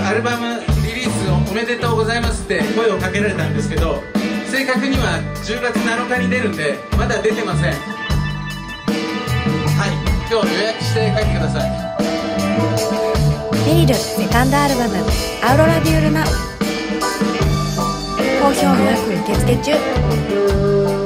アルバムリリースおめでとうございますって声をかけられたんですけど、正確には10月7日に出るんでまだ出てません。はい、今日予約して帰ってください。 メリルセカンドアルバム「アウロラ・デュールナ」好評予約受付中。